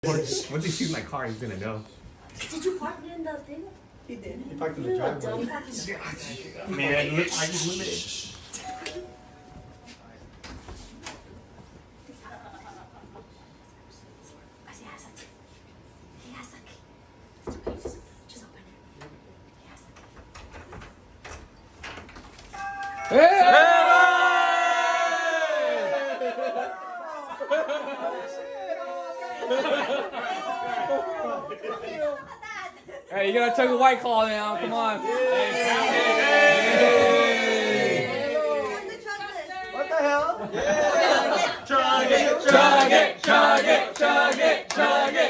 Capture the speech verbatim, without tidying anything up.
Once he sees my car, he's gonna know. Did you park in the thing? He did. He parked in the driveway. Man, I just limited. Hey, you gotta chug a White Claw now. Come on. What the hell? Chug it, chug it, chug it, chug it, chug it.